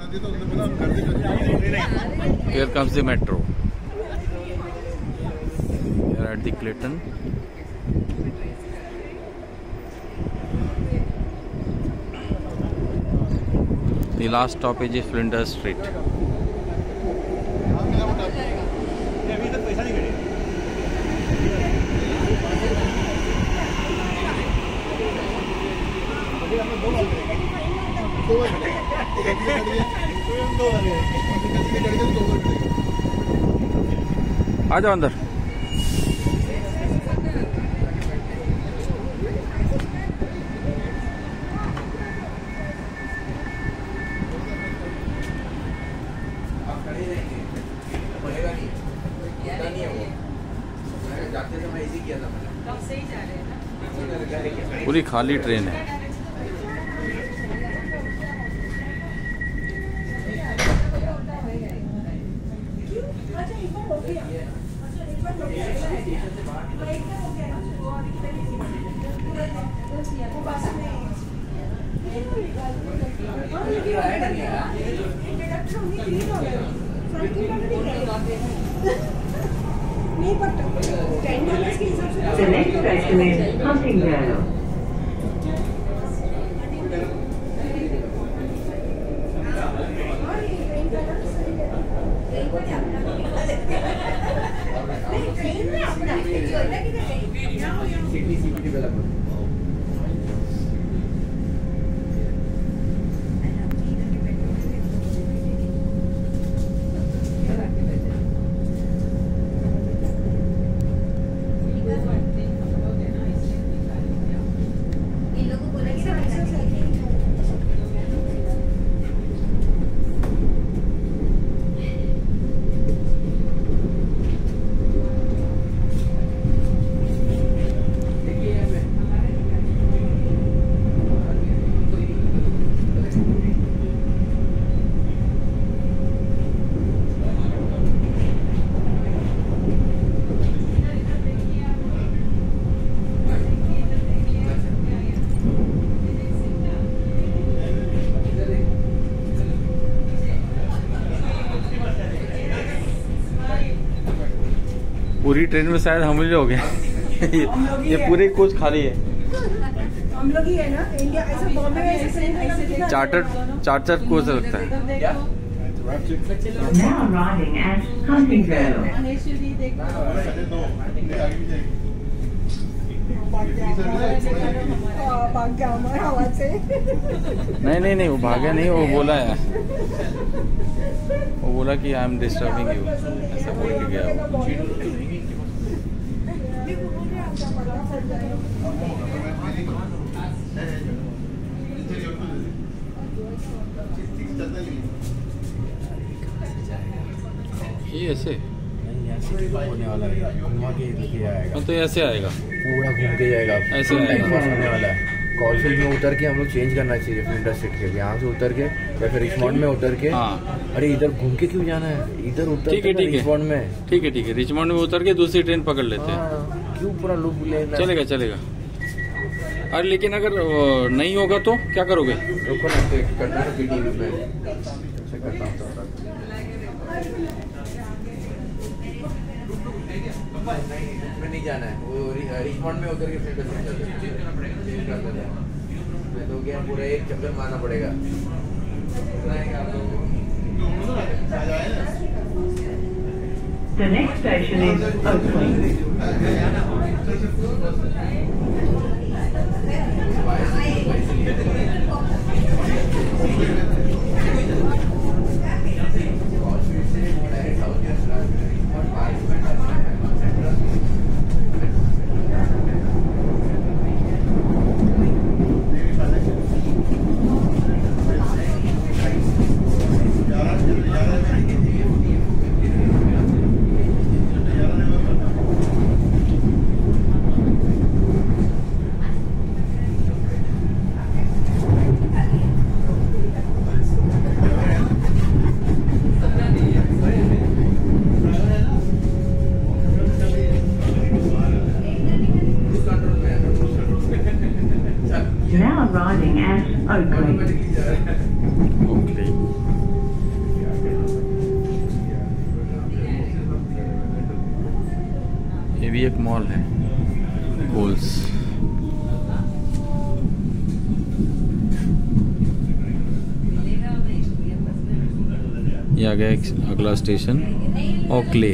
Here comes the metro. We are at the Clayton. The last stoppage is Flinders Street. आ जाओ अंदर। पूरी खाली train है। The next station is Huntingdale. पूरी train में शायद हम ही लोग हैं। ये पूरी कोच खाली है। हम लोग ही है ना इंडिया, ऐसे बॉम्बे में ऐसे चार्टर कोच लगता है। Now arriving at Huntingdale. नहीं वो भागा नहीं, वो बोला है, वो बोला कि आई एम डिस्टर्बिंग यू, ऐसा बोल के गया वो। ये ऐसे होने वाला है, घुमा के लेके आएगा। तो ऐसे आएगा, पूरा घूम के जाएगा, ऐसे होने वाला है। कॉलफील्ड में उतर के हम लोग चेंज करना चाहिए फ्लिंडर स्ट्रीट के, यहाँ से उतर के या फिर रिचमंड में उतर के। हाँ। अरे इधर घूम के क्यों जाना है, इधर उतर के रिचमंड में। ठीक है रिचमंड में उतर के दूसरी ट्रेन पकड़ लेते हैं। क्यों पूरा लूप लेना? चलेगा। अरे लेकिन अगर नहीं होगा तो क्या करोगे? रुको ना, करना है टीवी में ऐसे करता हूँ। नहीं जाना है, वो रिचमंड में उतर के फिर तो क्या पूरा एक चक्कर मारना पड़ेगा। The next station is Oakley. Now arriving at Oakley. भी एक मॉल है कोल्स। ये आ गया अगला स्टेशन ओकले।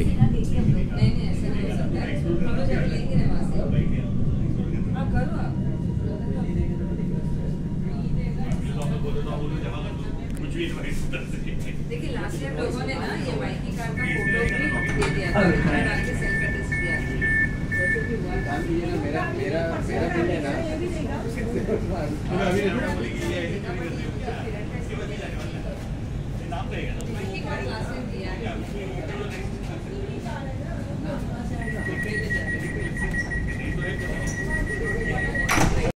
देखिए लास्ट टाइम लोगों ने ना ये माइकी कार का फोटो भी दे दिया था, डाल के सेल का टेस्ट दिया था। मेरा बिल है ना, माइकी कार लास्ट टाइम दिया है।